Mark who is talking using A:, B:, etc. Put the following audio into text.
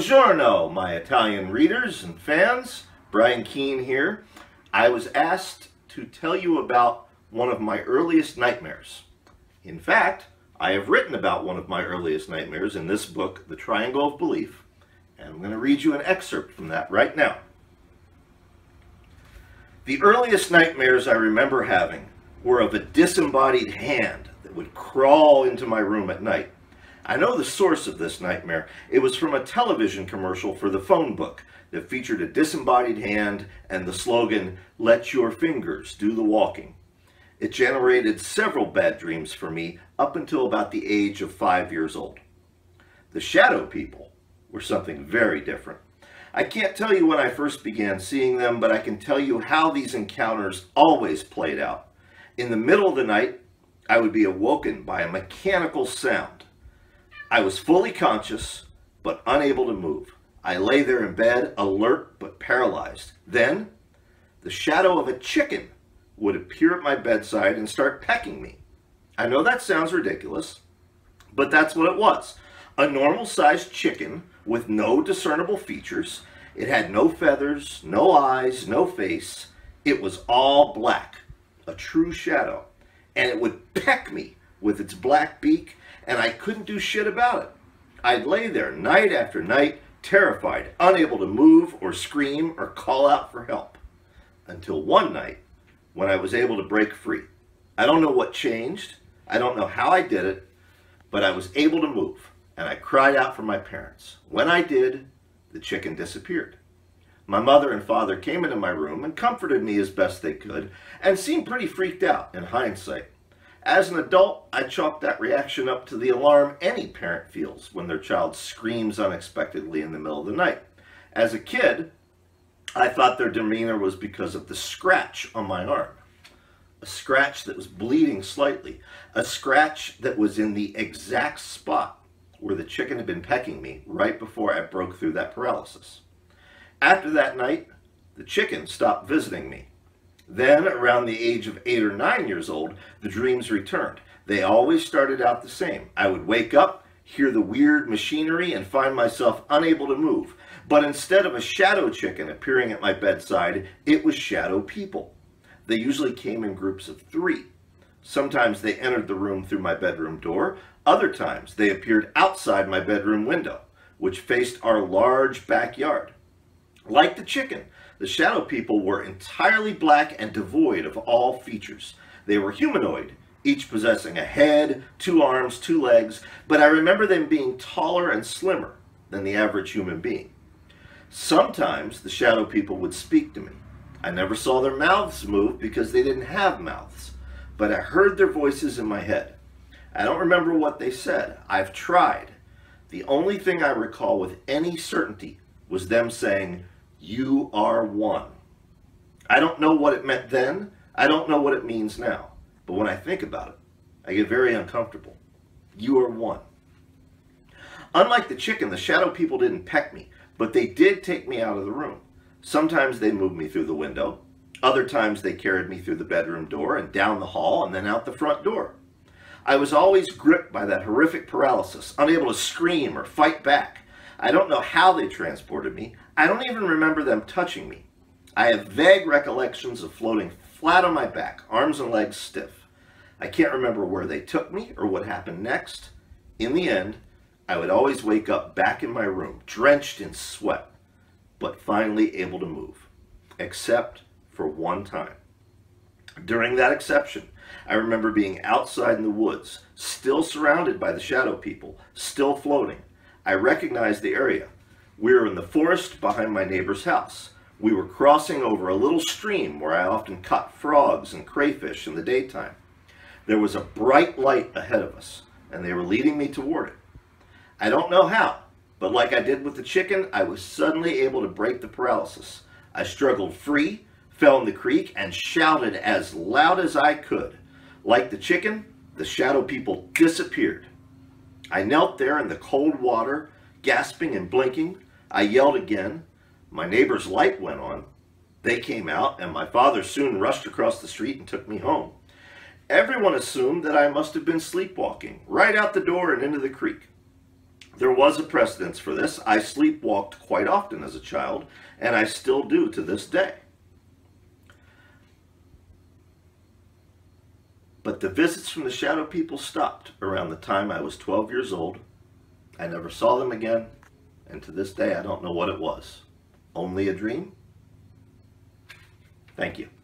A: Buongiorno, my Italian readers and fans. Brian Keene here. I was asked to tell you about one of my earliest nightmares. In fact, I have written about one of my earliest nightmares in this book, The Triangle of Belief, and I'm going to read you an excerpt from that right now. The earliest nightmares I remember having were of a disembodied hand that would crawl into my room at night. I know the source of this nightmare. It was from a television commercial for the phone book that featured a disembodied hand and the slogan, "Let your fingers do the walking." It generated several bad dreams for me up until about the age of 5 years old. The shadow people were something very different. I can't tell you when I first began seeing them, but I can tell you how these encounters always played out. In the middle of the night, I would be awoken by a mechanical sound. I was fully conscious, but unable to move. I lay there in bed, alert but paralyzed. Then, the shadow of a chicken would appear at my bedside and start pecking me. I know that sounds ridiculous, but that's what it was. A normal-sized chicken with no discernible features. It had no feathers, no eyes, no face. It was all black, a true shadow. And it would peck me with its black beak, and I couldn't do shit about it. I'd lay there night after night, terrified, unable to move or scream or call out for help. Until one night, when I was able to break free. I don't know what changed. I don't know how I did it, but I was able to move, and I cried out for my parents. When I did, the chicken disappeared. My mother and father came into my room and comforted me as best they could, and seemed pretty freaked out in hindsight. As an adult, I chalked that reaction up to the alarm any parent feels when their child screams unexpectedly in the middle of the night. As a kid, I thought their demeanor was because of the scratch on my arm. A scratch that was bleeding slightly. A scratch that was in the exact spot where the chicken had been pecking me right before I broke through that paralysis. After that night, the chicken stopped visiting me. Then, around the age of 8 or 9 years old, the dreams returned. They always started out the same. I would wake up, hear the weird machinery, and find myself unable to move. But instead of a shadow chicken appearing at my bedside, it was shadow people. They usually came in groups of 3. Sometimes they entered the room through my bedroom door. Other times they appeared outside my bedroom window, which faced our large backyard. Like the chicken, the shadow people were entirely black and devoid of all features. They were humanoid, each possessing a head, 2 arms, 2 legs, but I remember them being taller and slimmer than the average human being. Sometimes the shadow people would speak to me. I never saw their mouths move because they didn't have mouths, but I heard their voices in my head. I don't remember what they said. I've tried. The only thing I recall with any certainty was them saying, "You are one." I don't know what it meant then. I don't know what it means now. But when I think about it, I get very uncomfortable. You are one. Unlike the chicken, the shadow people didn't peck me, but they did take me out of the room. Sometimes they moved me through the window. Other times they carried me through the bedroom door and down the hall and then out the front door. I was always gripped by that horrific paralysis, unable to scream or fight back. I don't know how they transported me. I don't even remember them touching me. I have vague recollections of floating flat on my back, arms and legs stiff. I can't remember where they took me or what happened next. In the end, I would always wake up back in my room, drenched in sweat, but finally able to move, except for one time. During that exception, I remember being outside in the woods, still surrounded by the shadow people, still floating. I recognized the area. We were in the forest behind my neighbor's house. We were crossing over a little stream where I often caught frogs and crayfish in the daytime. There was a bright light ahead of us, and they were leading me toward it. I don't know how, but like I did with the chicken, I was suddenly able to break the paralysis. I struggled free, fell in the creek, and shouted as loud as I could. Like the chicken, the shadow people disappeared. I knelt there in the cold water, gasping and blinking. I yelled again. My neighbor's light went on. They came out, and my father soon rushed across the street and took me home. Everyone assumed that I must have been sleepwalking, right out the door and into the creek. There was a precedence for this. I sleepwalked quite often as a child, and I still do to this day. But the visits from the shadow people stopped around the time I was 12 years old. I never saw them again, and to this day I don't know what it was. Only a dream? Thank you.